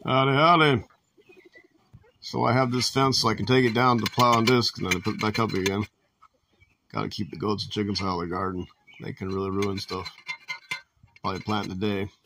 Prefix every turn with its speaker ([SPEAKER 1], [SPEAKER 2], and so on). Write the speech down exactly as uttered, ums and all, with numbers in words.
[SPEAKER 1] Howdy, howdy. So I have this fence so I can take it down to plow and disc and then I put it back up again. Gotta keep the goats and chickens out of the garden. They can really ruin stuff. Probably plant today.